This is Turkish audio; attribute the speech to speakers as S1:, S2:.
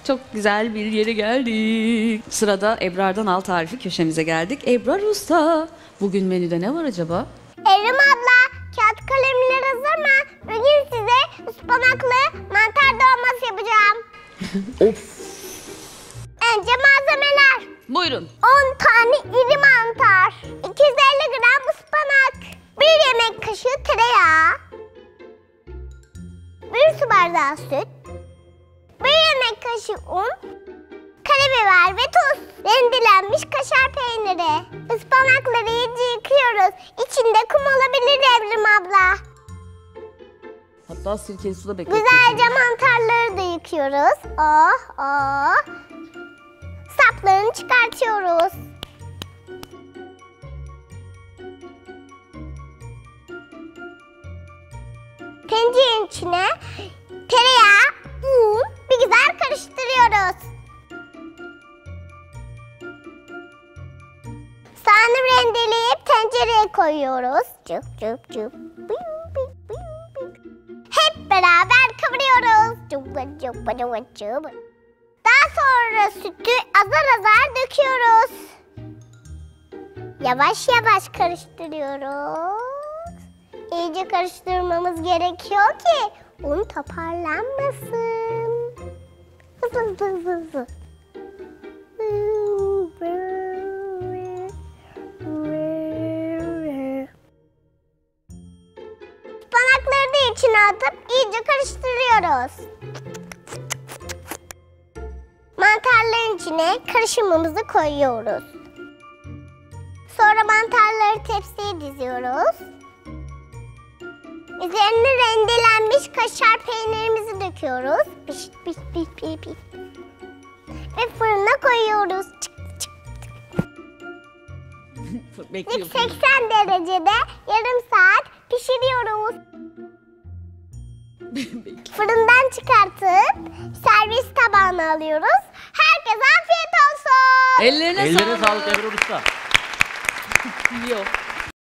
S1: Çok güzel bir yere geldik. Sırada Ebrar'dan al tarifi köşemize geldik. Ebrar Usta, bugün menüde ne var acaba?
S2: Evrim abla, kağıt kalemler hazır mı? Bugün size ıspanaklı mantar dolması yapacağım.
S1: Of!
S2: Önce malzemeler.
S1: Buyurun.
S2: 10 tane iri mantar, 250 gram ıspanak, 1 yemek kaşığı tereyağı, 1 su bardağı süt, 1 yemek kaşığı un, karabiber ve tuz, rendelenmiş kaşar peyniri. Ispanakları iyice yıkıyoruz. İçinde kum olabilir Evrim abla.
S1: Hatta sirkeli suda bekletiyoruz.
S2: Güzelce mantarları da yıkıyoruz. Oh oh. Saplarını çıkartıyoruz. Tencerenin içine tereyağı, un bir güzel karıştırıyoruz. Soğanı rendeleyip tencereye koyuyoruz. Cıp cıp cıp. Hep beraber kavuruyoruz. Cıp cıp cıp cıp. Daha sonra sütü azar azar döküyoruz. Yavaş yavaş karıştırıyoruz. İyice karıştırmamız gerekiyor ki un toparlanmasın. Hızlı hızlı hızlı. Ispanakları da içine atıp iyice karıştırıyoruz. Mantarların içine karışımımızı koyuyoruz. Sonra mantarları tepsiye diziyoruz. Üzerine rendelenmiş kaşar peynirimizi döküyoruz. Piş piş piş piş piş. Ve fırına koyuyoruz. Çık çık. 80 derecede yarım saat pişiriyoruz. Fırından çıkartıp servis tabağına alıyoruz. Herkese afiyet olsun.
S1: Ellerine
S3: Ellerine sağlık Ebrar Usta.
S1: Yok.